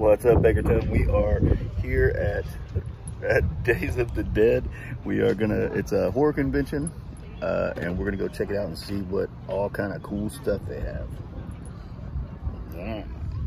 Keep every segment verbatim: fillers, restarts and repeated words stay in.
What's up, Bakerton? We are here at at Days of the Dead. We are gonna, it's a horror convention, uh, and we're gonna go check it out and see what all kind of cool stuff they have. Yeah.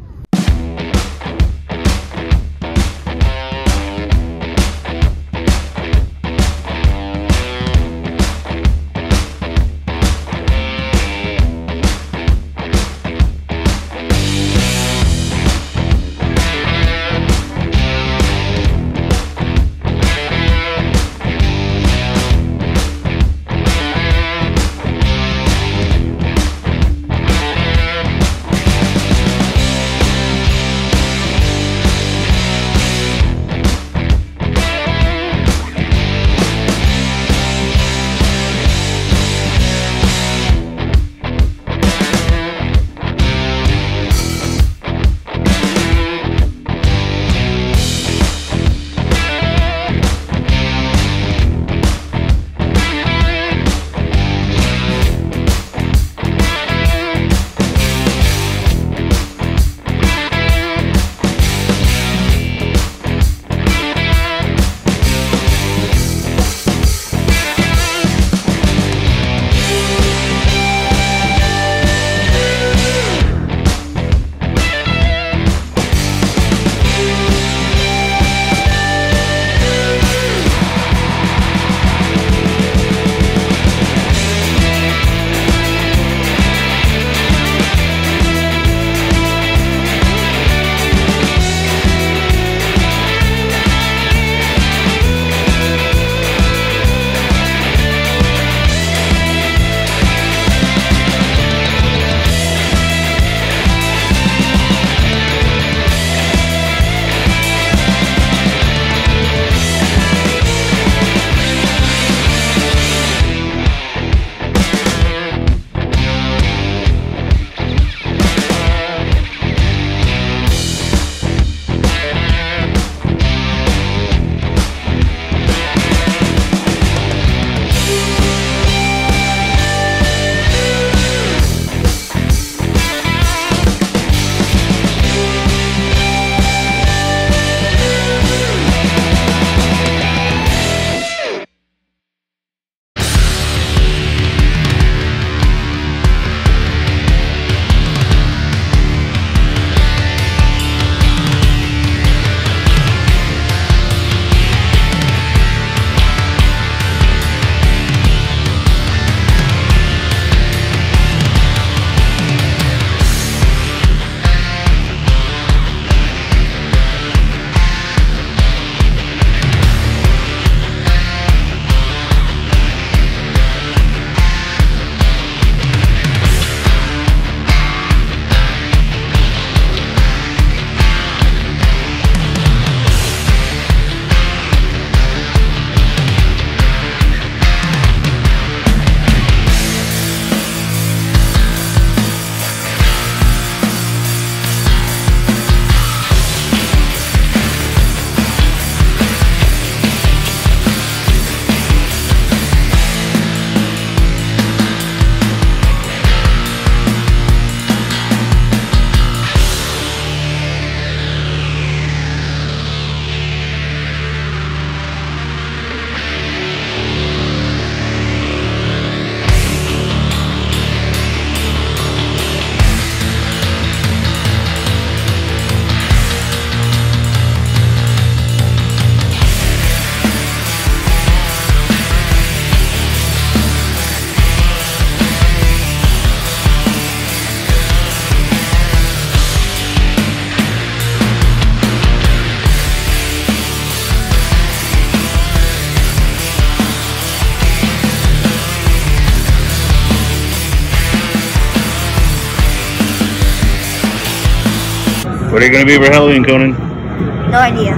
What are you going to be for Halloween, Conan? No idea.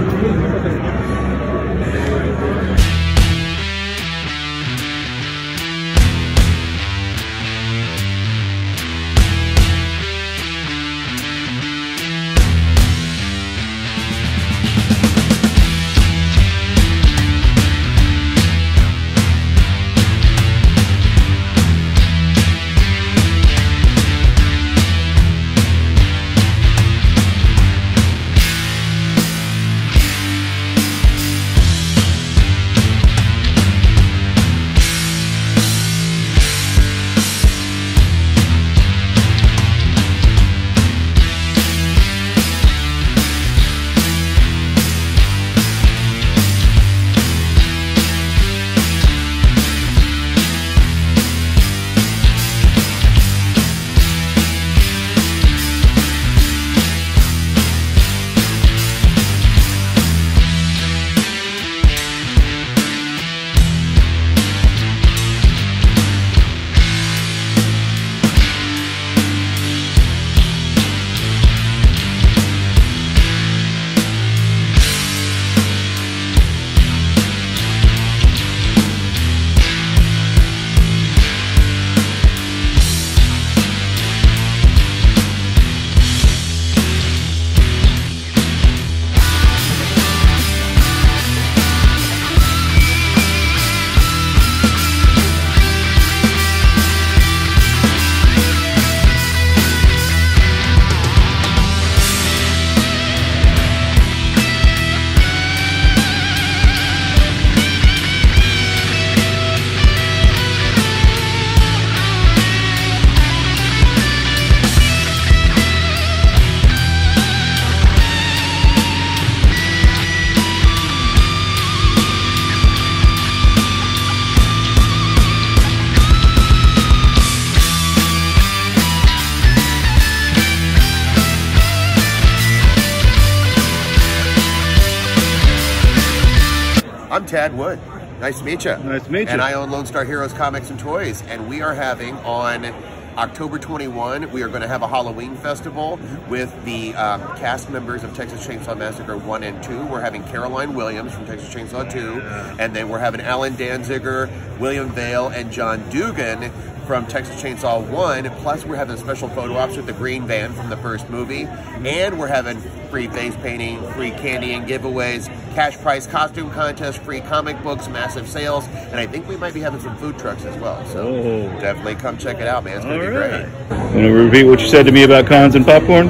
I'm Tad Wood. Nice to meet you. Nice to meet you. And I own Lone Star Heroes Comics and Toys, and we are having on October twenty-first, we are going to have a Halloween festival with the um, cast members of Texas Chainsaw Massacre one and two. We're having Caroline Williams from Texas Chainsaw two, and then we're having Alan Danziger, William Vale, and John Dugan from Texas Chainsaw one, plus we're having special photo ops with the Green Van from the first movie, and we're having free face painting, free candy and giveaways, cash prize costume contest, free comic books, massive sales, and I think we might be having some food trucks as well, so oh. definitely come check it out, man. It's going to be right. great. Want to repeat what you said to me about cons and popcorn?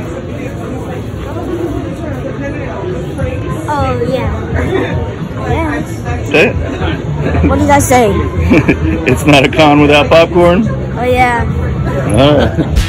Oh, yeah. Yeah. Say it. What did I say? It's not a con without popcorn? Oh, yeah. Oh.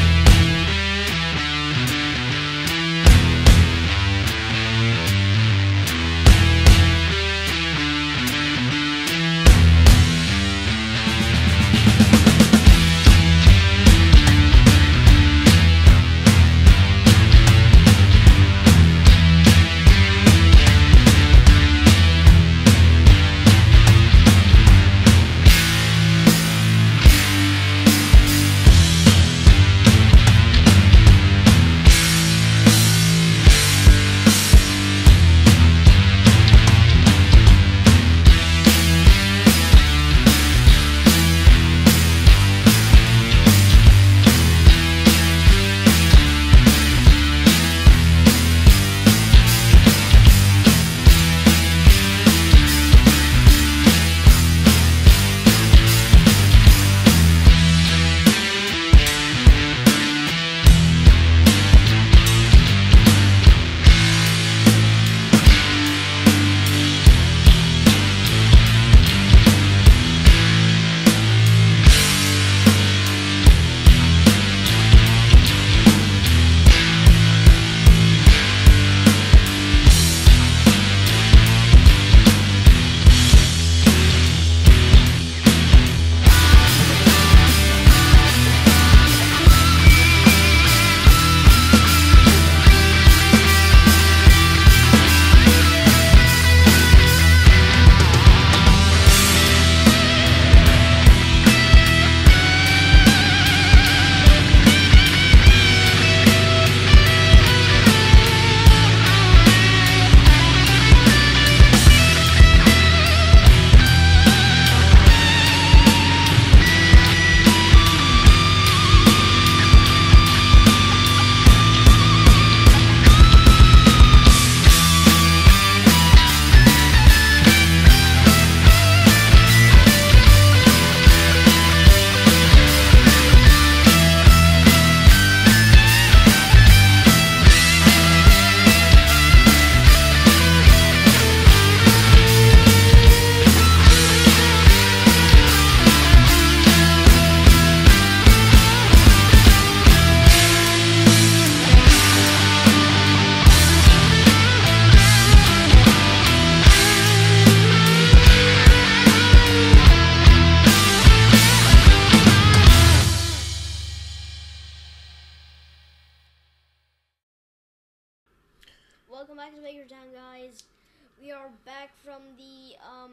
Welcome back to Baker Town, guys. We are back from the um,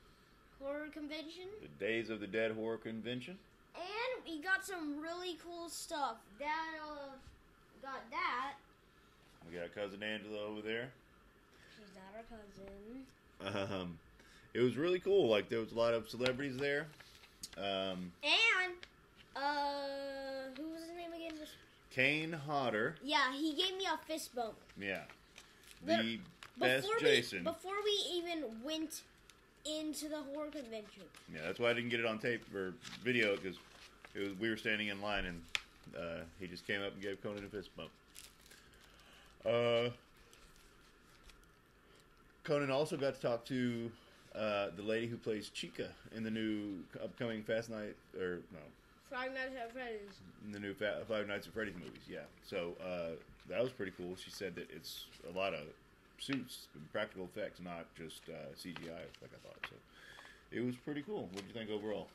horror convention. The Days of the Dead horror convention. And we got some really cool stuff. Dad uh, got that. We got cousin Angela over there. She's not our cousin. Um, it was really cool. Like, there was a lot of celebrities there. Um, and, uh, who was his name again? Kane Hodder. Yeah, he gave me a fist bump. Yeah. The But best before Jason. We, before we even went into the horror convention. Yeah, that's why I didn't get it on tape or video, because it was we were standing in line and uh, he just came up and gave Conan a fist bump. Uh, Conan also got to talk to uh, the lady who plays Chica in the new upcoming Fast Night, or no, Five Nights at Freddy's. In the new Fa Five Nights at Freddy's movies, yeah. So uh, that was pretty cool. She said that it's a lot of suits and practical effects, not just uh, C G I, like I thought. So it was pretty cool. What did you think overall?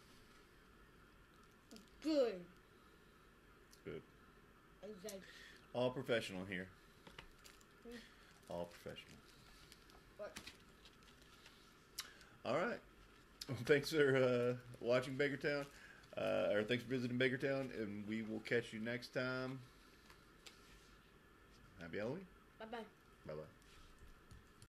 Good. Good. Okay. All professional here. Hmm. All professional. What? All right. Well, thanks for uh, watching Bakertown, uh, or thanks for visiting Bakertown, and we will catch you next time. Happy Halloween. Bye bye. Bye bye.